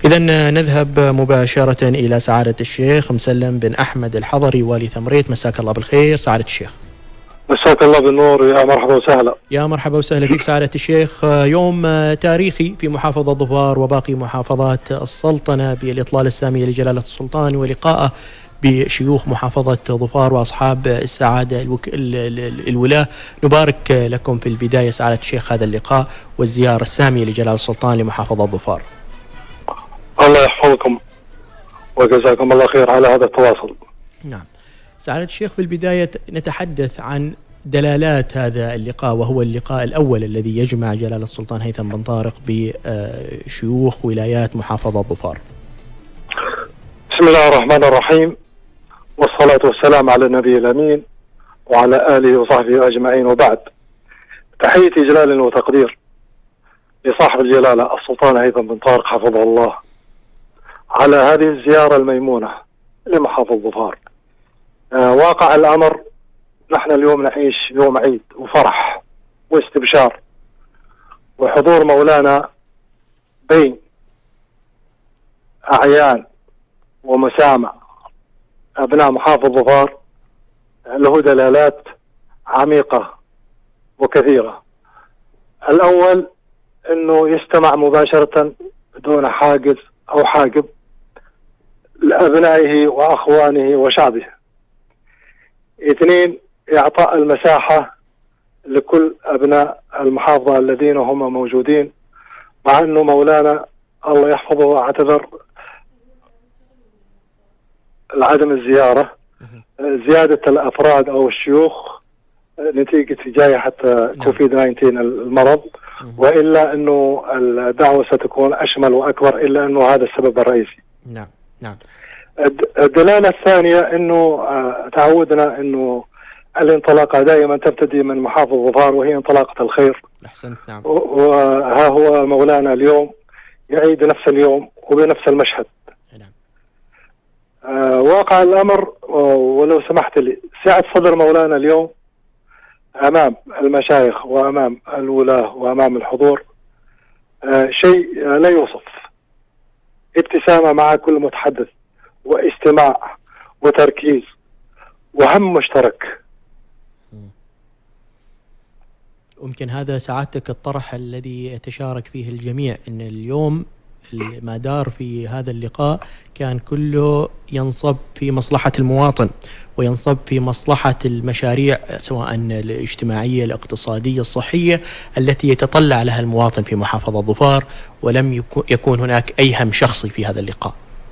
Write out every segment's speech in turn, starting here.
إذا نذهب مباشرة إلى سعادة الشيخ مسلم بن أحمد الحضري والي ثمريت. مساك الله بالخير سعادة الشيخ. مساك الله بالنور، يا مرحبا وسهلا. يا مرحبا وسهلا فيك سعادة الشيخ. يوم تاريخي في محافظة ظفار وباقي محافظات السلطنة بالإطلالة السامية لجلالة السلطان ولقائه بشيوخ محافظة ظفار وأصحاب السعادة الولاة. نبارك لكم في البداية سعادة الشيخ هذا اللقاء والزيارة السامية لجلالة السلطان لمحافظة ظفار. الله يحفظكم وجزاكم الله خير على هذا التواصل. نعم سعادة الشيخ، في البداية نتحدث عن دلالات هذا اللقاء، وهو اللقاء الأول الذي يجمع جلالة السلطان هيثم بن طارق بشيوخ ولايات محافظة ظفار. بسم الله الرحمن الرحيم، والصلاة والسلام على النبي الأمين وعلى آله وصحبه أجمعين، وبعد. تحيتي جلال وتقدير لصاحب الجلالة السلطان هيثم بن طارق حفظه الله على هذه الزيارة الميمونة لمحافظة ظفار. واقع الأمر نحن اليوم نعيش يوم عيد وفرح واستبشار وحضور مولانا بين أعيان ومسامع أبناء محافظة ظفار له دلالات عميقة وكثيرة. الأول أنه يستمع مباشرة دون حاجز أو حاجب لأبنائه وأخوانه وشعبه. اثنين، إعطاء المساحة لكل أبناء المحافظة الذين هم موجودين، مع أنه مولانا الله يحفظه اعتذر لعدم الزيارة، زيادة الأفراد أو الشيوخ نتيجة جائحة كوفيد 19 المرض، وإلا أنه الدعوة ستكون أشمل وأكبر، إلا أنه هذا السبب الرئيسي. نعم نعم. الدلالة الثانية أنه تعودنا أنه الانطلاقة دائما تبتدي من محافظة ظفار، وهي انطلاقة الخير. أحسنت. نعم. وها هو مولانا اليوم يعيد نفس اليوم وبنفس المشهد. نعم. واقع الأمر، ولو سمحت لي، سعة صدر مولانا اليوم أمام المشايخ وأمام الولاة وأمام الحضور شيء لا يوصف. ابتسامة مع كل متحدث، واستماع وتركيز وهم مشترك. ممكن هذا سعادتك الطرح الذي يتشارك فيه الجميع، أن اليوم ما دار في هذا اللقاء كان كله ينصب في مصلحة المواطن، وينصب في مصلحة المشاريع سواء الاجتماعية الاقتصادية الصحية التي يتطلع لها المواطن في محافظة ظفار، ولم يكون هناك أي هم شخصي في هذا اللقاء.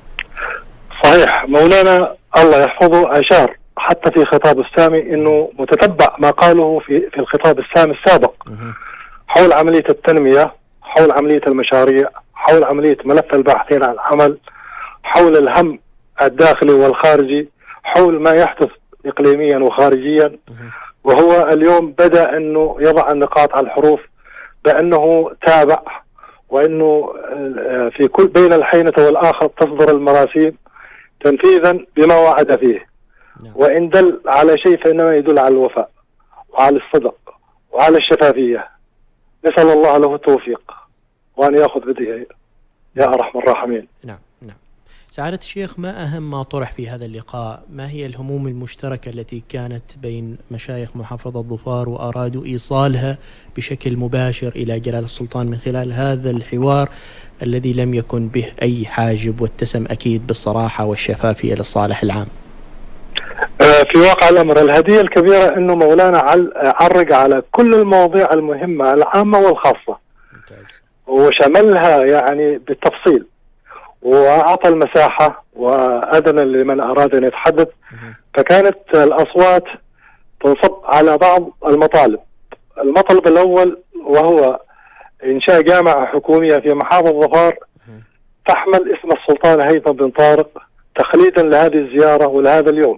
صحيح. مولانا الله يحفظه أشار حتى في خطاب السامي أنه متتبع ما قاله في الخطاب السامي السابق حول عملية التنمية، حول عملية المشاريع، حول عملية ملف الباحثين عن العمل، حول الهم الداخلي والخارجي، حول ما يحدث إقليميا وخارجيا. وهو اليوم بدأ أنه يضع النقاط على الحروف بأنه تابع، وأنه في كل بين الحينة والآخر تصدر المراسيم تنفيذا بما وعد فيه. وإن دل على شيء فإنما يدل على الوفاء وعلى الصدق وعلى الشفافية. نسأل الله له التوفيق وأن يأخذ بيده يا أرحم الراحمين. نعم نعم. سعادة الشيخ، ما أهم ما طرح في هذا اللقاء؟ ما هي الهموم المشتركة التي كانت بين مشايخ محافظة ظفار وأرادوا إيصالها بشكل مباشر إلى جلالة السلطان من خلال هذا الحوار الذي لم يكن به أي حاجب واتسم أكيد بالصراحة والشفافية للصالح العام؟ في واقع الأمر الهدية الكبيرة أنه مولانا عرق على كل المواضيع المهمة العامة والخاصة، وشملها يعني بالتفصيل، وأعطى المساحة وأذن لمن أراد أن يتحدث. فكانت الأصوات تنصب على بعض المطالب. المطلب الأول وهو إنشاء جامعة حكومية في محافظة ظفار تحمل اسم السلطان هيثم بن طارق تخليدا لهذه الزيارة ولهذا اليوم.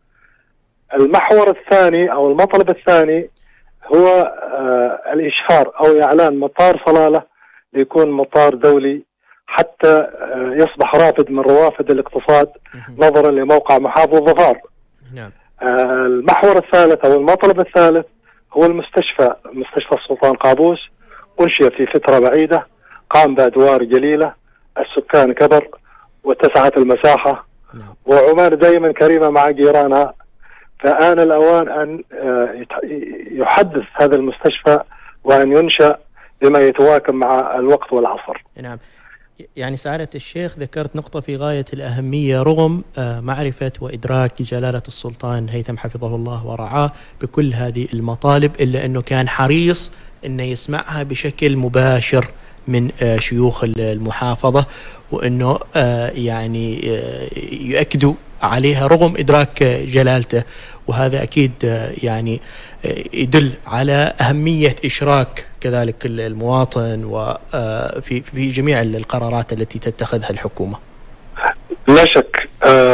المحور الثاني أو المطلب الثاني هو الإشهار أو إعلان مطار صلالة ليكون مطار دولي حتى يصبح رافد من روافد الاقتصاد نظرا لموقع محافظة ظفار. نعم. المحور الثالث أو المطلب الثالث هو مستشفى السلطان قابوس، أنشئ في فترة بعيدة، قام بأدوار جليلة، السكان كبر واتسعت المساحة، وعمان دائما كريمة مع جيرانها، فآن الأوان أن يحدث هذا المستشفى وأن ينشأ بما يتواكب مع الوقت والعصر. نعم. يعني سعادة الشيخ ذكرت نقطة في غاية الأهمية، رغم معرفة وإدراك جلالة السلطان هيثم حفظه الله ورعاه بكل هذه المطالب، إلا أنه كان حريص أنه يسمعها بشكل مباشر من شيوخ المحافظة، وأنه يعني يؤكدوا عليها رغم إدراك جلالته. وهذا أكيد يعني يدل على أهمية إشراك كذلك المواطن وفي جميع القرارات التي تتخذها الحكومة. لا شك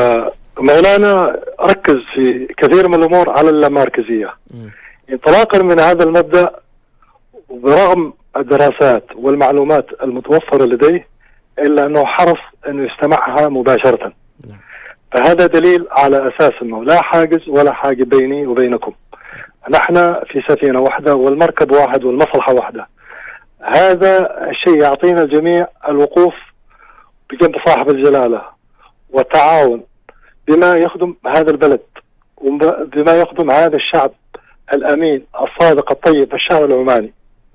مولانا ركز في كثير من الأمور على اللامركزية. انطلاقا من هذا المبدأ، برغم الدراسات والمعلومات المتوفرة لديه، إلا أنه حرص أنه يستمعها مباشرة. فهذا دليل على أساس أنه لا حاجز ولا حاجب بيني وبينكم، نحن في سفينة واحدة والمركب واحد والمصلحة واحدة. هذا الشيء يعطينا الجميع الوقوف بجنب صاحب الجلالة والتعاون بما يخدم هذا البلد وبما يخدم هذا الشعب الأمين الصادق الطيب، الشعب العماني.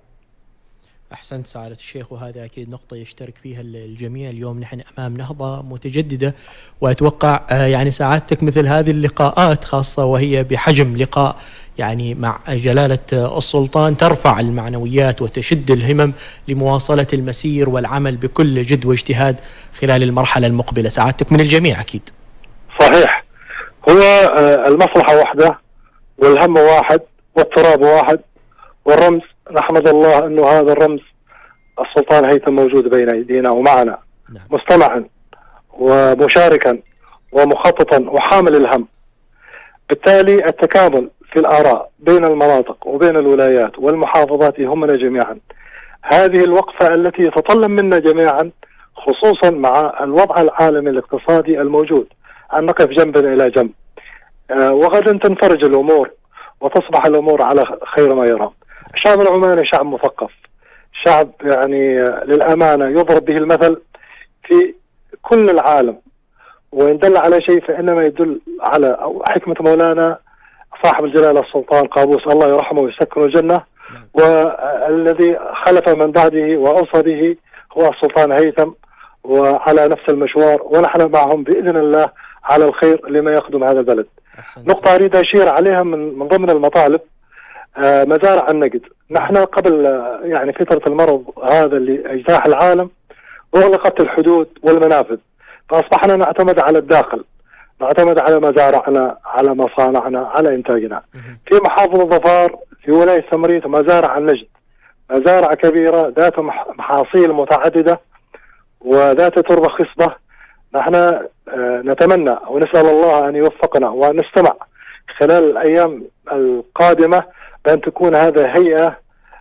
أحسنت سعادة الشيخ، وهذا أكيد نقطة يشترك فيها الجميع. اليوم نحن أمام نهضة متجددة، وأتوقع يعني سعادتك مثل هذه اللقاءات، خاصة وهي بحجم لقاء يعني مع جلالة السلطان، ترفع المعنويات وتشد الهمم لمواصلة المسير والعمل بكل جد واجتهاد خلال المرحلة المقبلة. سعادتك من الجميع أكيد. صحيح، هو المصلحة واحدة والهم واحد والتراب واحد والرمز، نحمد الله أنه هذا الرمز السلطان هيثم موجود بين أيدينا ومعنا. نعم. مستمعا ومشاركا ومخططا وحامل الهم. بالتالي التكامل في الآراء بين المناطق وبين الولايات والمحافظات يهمنا جميعا. هذه الوقفة التي يتطلب منا جميعا، خصوصا مع الوضع العالمي الاقتصادي الموجود، أن نقف جنبا إلى جنب، وغدا تنفرج الأمور وتصبح الأمور على خير ما يرام. الشعب العماني شعب مثقف، شعب يعني للأمانة يضرب به المثل في كل العالم، وإن دل على شيء فإنما يدل على حكمة مولانا صاحب الجلالة السلطان قابوس، الله يرحمه ويسكنه الجنة، والذي خلف من بعده وأوصى به هو السلطان هيثم، وعلى نفس المشوار، ونحن معهم بإذن الله على الخير لما يخدم هذا البلد. نقطة أريد أشير عليها من ضمن المطالب، مزارع النقد. نحن قبل يعني فترة المرض هذا اللي اجتاح العالم أغلقت الحدود والمنافذ، فأصبحنا نعتمد على الداخل، نعتمد على مزارعنا، على مصانعنا، على إنتاجنا. في محافظة ظفار في ولاية سمريت مزارع النجد، مزارع كبيرة ذات محاصيل متعددة وذات تربة خصبة. نحن نتمنى ونسأل الله أن يوفقنا وأن نستمع خلال الأيام القادمة بأن تكون هذا هيئة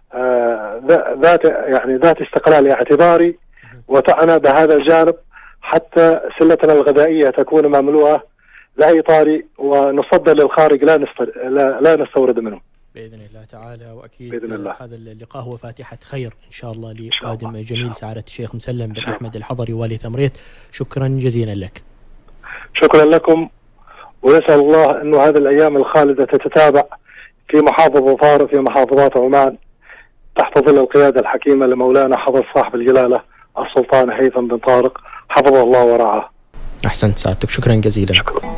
ذات استقلال اعتباري وتعنى بهذا الجانب، حتى سلتنا الغذائية تكون مملوءة لا طاري ونصدر للخارج لا نستورد منه بإذن الله تعالى. وأكيد بإذن الله هذا اللقاء هو فاتحة خير إن شاء الله لقادم جميل سعادة الشيخ مسلم بن أحمد الحضري والي ثمريت. شكرا جزيلا لك. شكرا لكم، ونسأل الله أنه هذه الأيام الخالدة تتتابع في محافظة ظفار وفي محافظات عمان تحت ظل القيادة الحكيمة لمولانا حضرة صاحب الجلالة السلطان هيثم بن طارق حفظه الله ورعاه. أحسنت سعادتك، شكرا جزيلا. شكرا.